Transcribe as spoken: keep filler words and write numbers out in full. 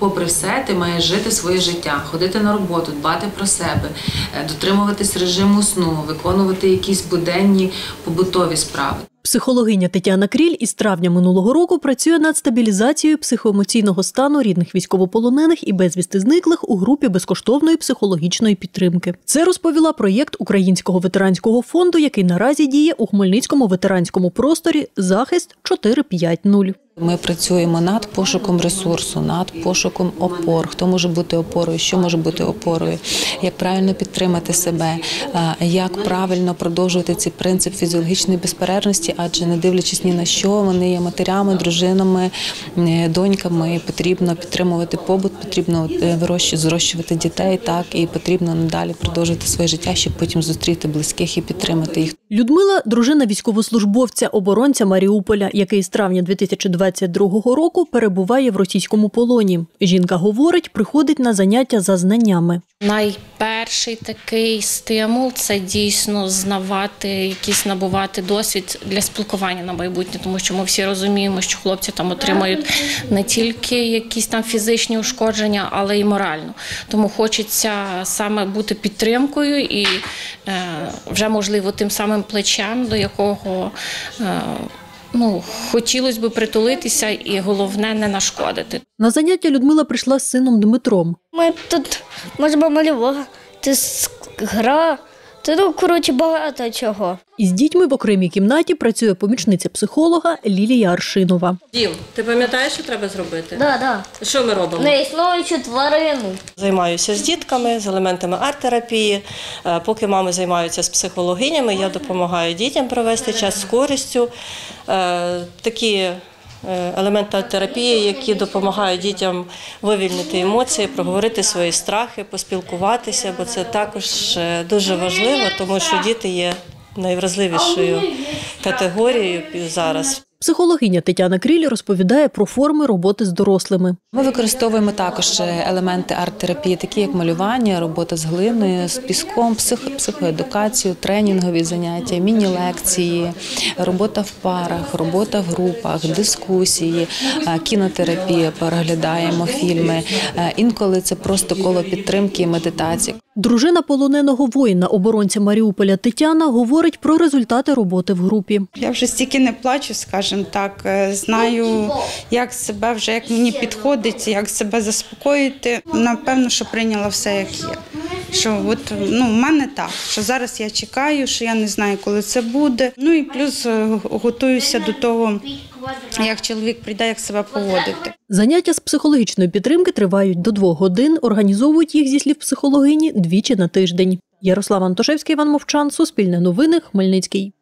Попри все, ти маєш жити своє життя, ходити на роботу, дбати про себе, дотримуватись режиму сну, виконувати якісь буденні побутові справи. Психологиня Тетяна Кріль із травня минулого року працює над стабілізацією психоемоційного стану рідних військовополонених і безвісти зниклих у групі безкоштовної психологічної підтримки. Це розповіла проєкт Українського ветеранського фонду, який наразі діє у Хмельницькому ветеранському просторі «Захист чотири п'ять нуль». Ми працюємо над пошуком ресурсу, над пошуком опор. Хто може бути опорою, що може бути опорою, як правильно підтримати себе, як правильно продовжувати цей принцип фізіологічної безперервності, адже не дивлячись ні на що, вони є матерями, дружинами, доньками, потрібно підтримувати побут, потрібно зрощувати дітей, так, і потрібно надалі продовжувати своє життя, щоб потім зустріти близьких і підтримати їх. Людмила – дружина військовослужбовця, оборонця Маріуполя, який з травня дві тисячі двадцять другого року перебуває в російському полоні. Жінка говорить, приходить на заняття за знаннями. Найперший такий стимул – це дійсно знавати, якийсь набувати досвід для спілкування на майбутнє, тому що ми всі розуміємо, що хлопці там отримають не тільки якісь там фізичні ушкодження, але й морально. Тому хочеться саме бути підтримкою і е, вже, можливо, тим самим плечем, до якого е, ну, хотілося б притулитися і, головне, не нашкодити. На заняття Людмила прийшла з сином Дмитром. Ми тут можемо малювати, гра, це, ну, коротше, багато чого. Із дітьми в окремій кімнаті працює помічниця психолога Лілія Аршинова. Дім, ти пам'ятаєш, що треба зробити? Так, так. Що ми робимо? Неіснуючу тварину. Займаюся з дітками, з елементами арт-терапії. Поки мами займаються з психологинями, я допомагаю дітям провести час з користю. Такі елементи арт-терапії, які допомагають дітям вивільнити емоції, проговорити свої страхи, поспілкуватися, бо це також дуже важливо, тому що діти є найвразливішою категорією зараз. Психологиня Тетяна Кріль розповідає про форми роботи з дорослими. Ми використовуємо також елементи арт-терапії, такі як малювання, робота з глиною, з піском, психо психоедукацію, тренінгові заняття, міні-лекції, робота в парах, робота в групах, дискусії, кінотерапія, переглядаємо фільми. Інколи це просто коло підтримки і медитації. Дружина полоненого воїна, оборонця Маріуполя Тетяна, говорить про результати роботи в групі. Я вже стільки не плачу, скажімо так, знаю, як себе вже, як мені підходить, як себе заспокоїти. Напевно, що прийняла все, як є. Що от, ну, в мене так, що зараз я чекаю, що я не знаю, коли це буде. Ну і плюс готуюся до того, як чоловік прийде, як себе поводити. Заняття з психологічної підтримки тривають до двох годин, організовують їх, зі слів психологині, двічі на тиждень. Ярослав Антошевський, Іван Мовчан, Суспільне новини, Хмельницький.